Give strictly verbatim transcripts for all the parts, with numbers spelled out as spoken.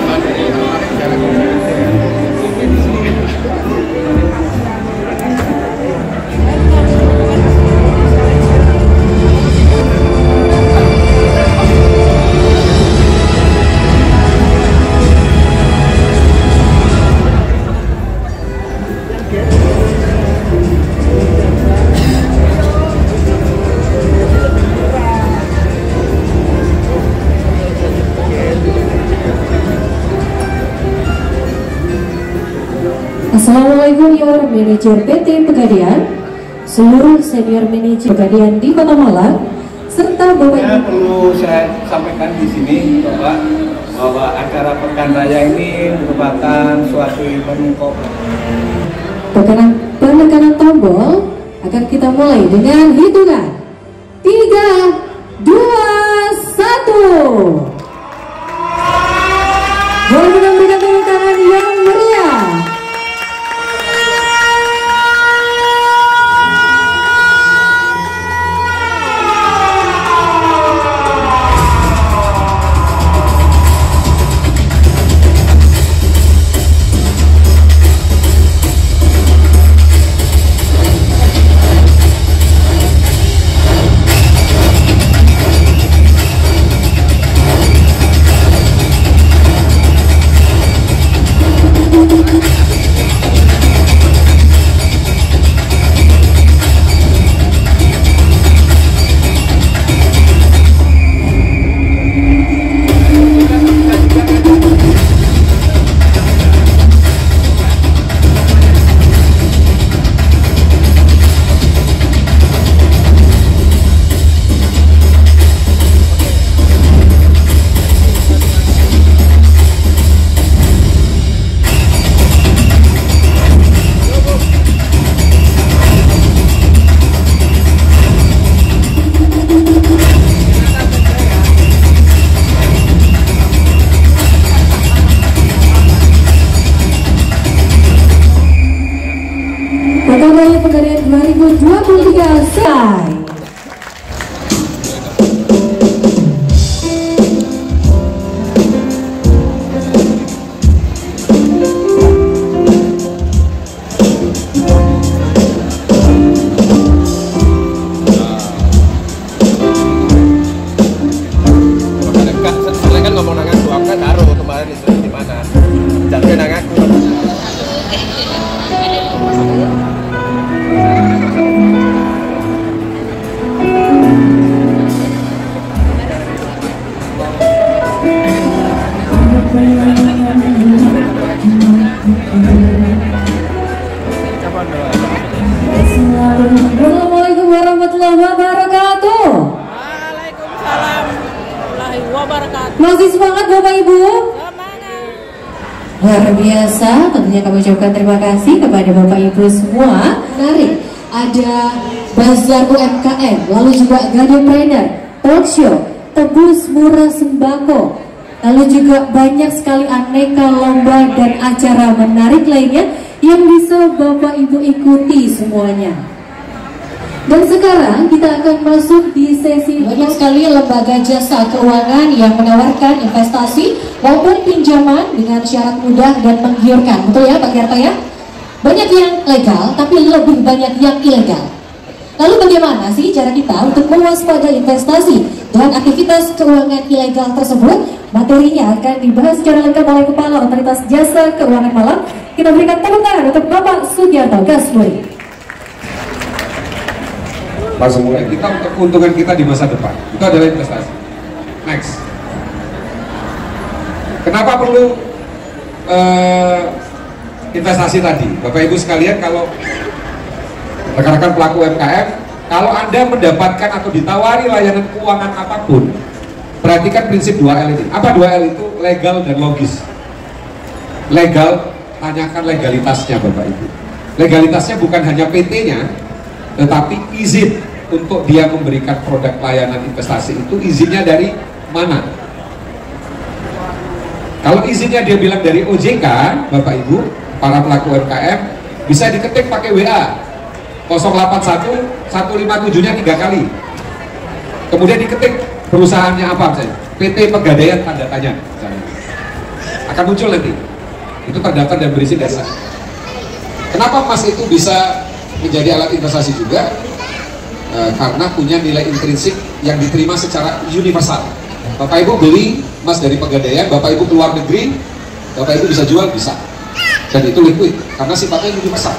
Assalamualaikum Your Manajer P T Pegadaian, seluruh senior manajer Pegadaian di Kota Malang, serta Bapak Ibu. Perlu saya sampaikan di sini Bapak, bahwa acara Pekan Raya ini merupakan suatu event penekanan tombol akan kita mulai dengan hitungan tiga, dua, satu. Boleh kita berikan tepuk tangan yang meriah. Pegadaian dua ribu dua puluh tiga selesai. Kan ngomong nang aku, aku kan taruh kemarin di mana. Jangan nang aku. Assalamualaikum warahmatullahi wabarakatuh. Waalaikumsalam warahmatullahi wabarakatuh. Masih semangat Bapak Ibu? Semangat. Luar biasa, tentunya kami ucapkan terima kasih kepada Bapak Ibu semua. Menarik, ada Bazar U M K M, lalu juga Gadepreneur, Talk Show, Tebus Murah Sembako, lalu juga banyak sekali aneka lomba dan acara menarik lainnya yang bisa Bapak Ibu ikuti semuanya. Dan sekarang kita akan masuk di sesi banyak sekali lembaga jasa keuangan yang menawarkan investasi maupun pinjaman dengan syarat mudah dan menggiurkan. Betul ya Pak Gerta ya? Banyak yang legal tapi lebih banyak yang ilegal. Lalu bagaimana sih cara kita untuk mewaspadai investasi dan aktivitas keuangan ilegal tersebut? Materinya akan dibahas secara lengkap oleh Kepala Otoritas Jasa Keuangan Malang. Kita berikan tepuk tangan untuk Bapak Sugiarto Gasburi. Langsung mulai, kita untuk keuntungan kita di masa depan itu adalah investasi. Next, kenapa perlu uh, investasi tadi, Bapak Ibu sekalian? Kalau rekan-rekan pelaku U M K M, kalau Anda mendapatkan atau ditawari layanan keuangan apapun, perhatikan prinsip dua L ini. Apa dua L itu? Legal dan logis. Legal, tanyakan legalitasnya Bapak Ibu. Legalitasnya bukan hanya P T-nya, tetapi izin untuk dia memberikan produk layanan investasi itu izinnya dari mana? Kalau izinnya dia bilang dari O J K, Bapak Ibu, para pelaku U M K M bisa diketik pakai W A nol delapan satu satu lima tujuh nya tiga kali. Kemudian diketik perusahaannya apa misalnya? P T Pegadaian tanda tanya misalnya. akan muncul nanti. Itu terdaftar dan berisi data. Kenapa emas itu bisa menjadi alat investasi juga? E, karena punya nilai intrinsik yang diterima secara universal. Bapak Ibu beli emas dari Pegadaian, Bapak Ibu keluar negeri, Bapak Ibu bisa jual, bisa. Dan itu liquid, karena sifatnya universal.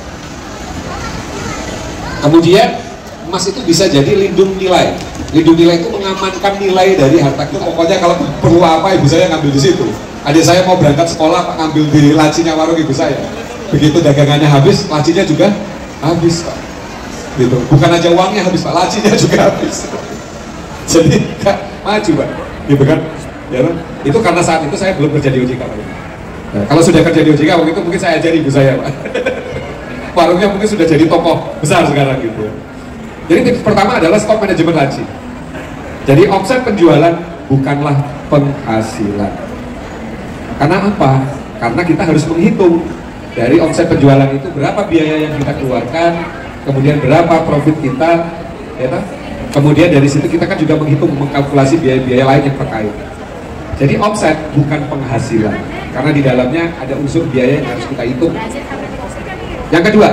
Kemudian emas itu bisa jadi lindung nilai. Lindung nilai itu mengamankan nilai dari harta kita. Pokoknya kalau perlu apa, ibu saya ngambil di situ. Adik saya mau berangkat sekolah, Pak, ngambil di lacinya warung ibu saya. Begitu dagangannya habis, lacinya juga habis, Pak. Gitu. Bukan aja uangnya habis, Pak, lacinya juga habis. Jadi Kak, maju, Pak. Gitu kan? Ya, itu karena saat itu saya belum kerja di O J K, Pak. Nah, kalau sudah kerja di O J K, waktu itu mungkin saya ajari ibu saya, Pak. Warungnya mungkin sudah jadi tokoh besar sekarang gitu. Jadi tips pertama adalah stop manajemen laci. Jadi omset penjualan bukanlah penghasilan. Karena apa? Karena kita harus menghitung dari omset penjualan itu berapa biaya yang kita keluarkan, kemudian berapa profit kita, ya kan? Kemudian dari situ kita kan juga menghitung, mengkalkulasi biaya-biaya lain yang terkait. Jadi omset bukan penghasilan, karena di dalamnya ada unsur biaya yang harus kita hitung. Yang kedua,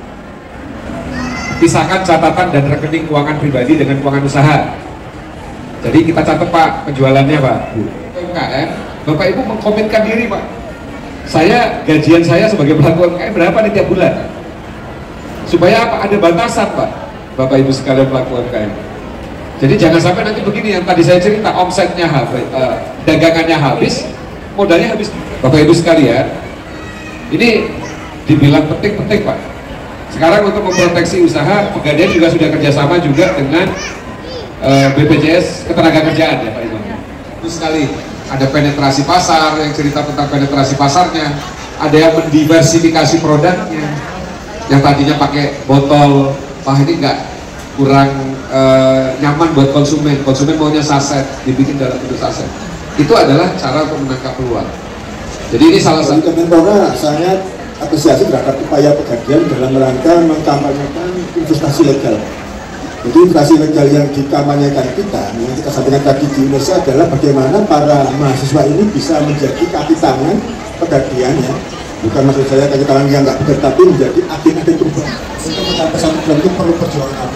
pisahkan catatan dan rekening keuangan pribadi dengan keuangan usaha. Jadi kita catat, Pak, penjualannya, Pak, U M K M, Bapak Ibu mengkomitkan diri, Pak. Saya, gajian saya sebagai pelaku U M K M berapa nih tiap bulan? Supaya apa? Ada batasan, Pak, Bapak Ibu sekalian pelaku U M K M. Jadi jangan sampai nanti begini yang tadi saya cerita, omsetnya habis, uh, dagangannya habis, modalnya habis. Bapak Ibu sekalian, ini dibilang penting-penting, Pak. Sekarang untuk memproteksi usaha, Pegadaian juga sudah kerjasama juga dengan uh, B P J S Ketenagakerjaan, ya Pak Imam. Terus sekali, ada penetrasi pasar, yang cerita tentang penetrasi pasarnya, ada yang mendiversifikasi produknya, yang tadinya pakai botol, wah ini enggak, kurang uh, nyaman buat konsumen, konsumen maunya saset, dibikin dalam bentuk saset. Itu adalah cara untuk menangkap peluang. Jadi ini salah satu. Kemenpora sangat apresiasi terhadap upaya Pegadaian dalam rangka mengkampanyekan investasi legal. Jadi investasi legal yang dikampanyekan kita, yang kita sampaikan tadi di Indonesia adalah bagaimana para mahasiswa ini bisa menjadi kaki tangan Pegadaian, ya. Bukan maksud saya kaki tangan yang nggak benar, tapi menjadi agen-agen perubahan. Untuk mencapai satu tujuan itu perlu perjuangan apa?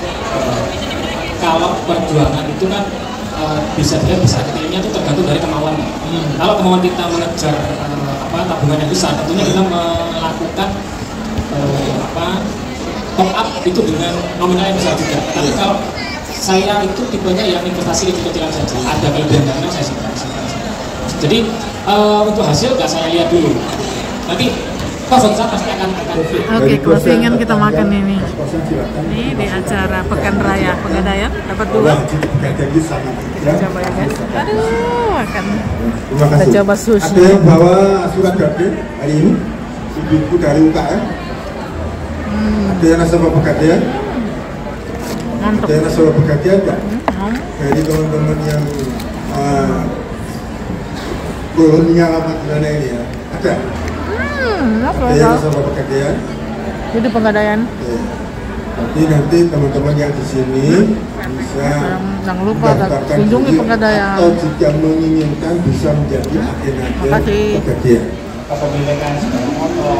Kalau perjuangan itu kan uh, bisa dia bisa ketiknya itu tergantung dari kemauan. Hmm. Kalau kemauan kita mengejar uh, apa tabungan yang besar, tentunya kita melakukan uh, apa top up itu dengan nominal yang besar juga. Tapi kalau saya itu tipenya yang investasi kecil-kecilan saja, ada kelebihan dana saya simpan. Jadi uh, untuk hasil nggak saya lihat dulu. Nanti closing pasti akan akan. Oke, okay, closingan kita makan ini. Ini di acara Pekan Raya Pegadaian dapat dua. Kita coba ya guys. Aduh, makan. Kita coba sushi. Ada yang bawa surat gade hari ini, ibu dari U K M. Hmm. Ada yang nasabah Pegadaian. Mantap. Ada yang nasabah Pegadaian enggak? Hmm. Dari teman-teman yang uh, kolonial apa gimana ini ya? Ada. Hmm, ada yang nasabah Pegadaian. Jadi Pegadaian. Ya. Jadi nanti teman-teman yang di sini bisa jangan lupa kunjungi Pegadaian. Atau jika menginginkan bisa menjadi agen-agen Pegadaian. Kepemilikan sepeda motor,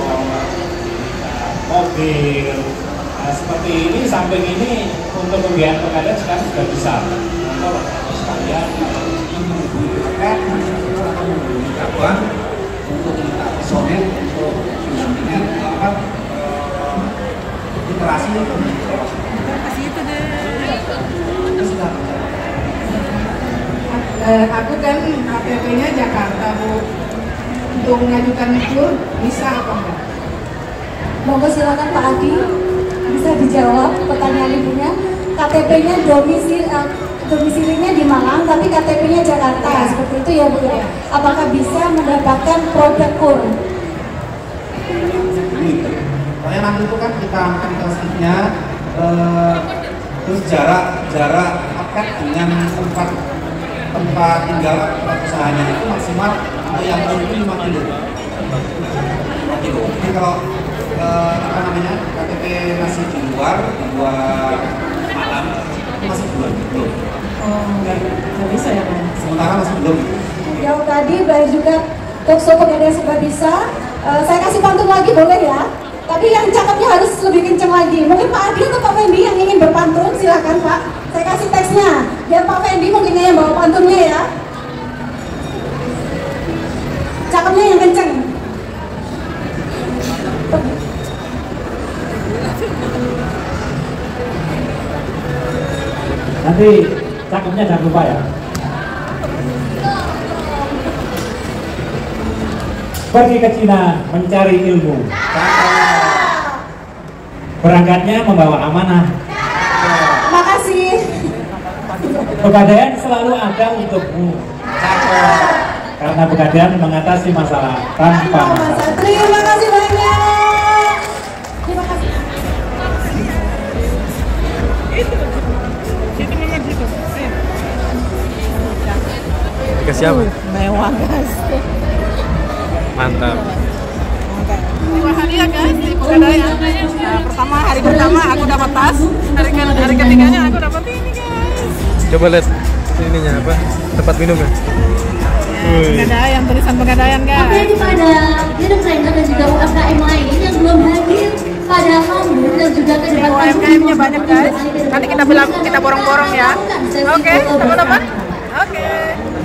mobil, nah, seperti ini samping ini untuk pembiayaan Pegadaian sekarang sudah bisa. Untuk sekalian menggunakan apa untuk kita personel untuk pendampingan apa literasi itu. Literasi itu deh. Uh, aku kan K T P-nya Jakarta, Bu. Untuk mengajukan kur bisa apa enggak? Monggo silakan Pak Adi, bisa dijawab pertanyaan ibunya. K T P-nya domisil, uh, domisilinya di Malang, tapi K T P-nya Jakarta, ya. Seperti itu ya Bu ya. Apakah bisa mendapatkan produk kur? Soalnya nanti itu kan kita angkat transkipnya, uh, terus jarak jarak paket dengan tempat tempat tinggal tempat usahanya itu maksimal untuk yang baru itu lima kilo. Jadi kalau uh, apa namanya K T P masih di luar di luar Malang itu masih belum belum. Oh, nggak nggak bisa ya Pak? Sementara masih belum. Yang tadi baik juga talkshow Pegadaian Serba Bisa. Uh, saya kasih pantun lagi boleh ya? Tapi yang cakepnya harus lebih kenceng lagi. Mungkin Pak Adi atau Pak Fendi yang ingin berpantun, silakan Pak. Saya kasih teksnya, biar Pak Fendi mungkin yang bawa pantunnya ya. Cakepnya yang kenceng. Nanti cakepnya jangan lupa ya. Pergi ke Cina mencari ilmu. Berangkatnya membawa amanah. Makasih. Pegadaian selalu ada untukmu. Karena Pegadaian mengatasi masalah tanpa masalah. Terima kasih banyak. Terima kasih. Ke siapa? Mewah guys. Mantap. Terima hadiah guys di Pegadaian. Nah, pertama hari pertama aku dapat tas, hari, hari ketiganya aku dapat ini guys. Coba lihat ininya apa? Tempat minumnya. Ya, Pegadaian, tulisan Pegadaian guys. Oke, kepada Gadetrainer dan juga U M K M lain yang belum hadir pada Hamburg dan juga ke depan U M K M-nya banyak guys. Nanti kita bilang kita borong-borong ya. Oke, teman-teman. Oke.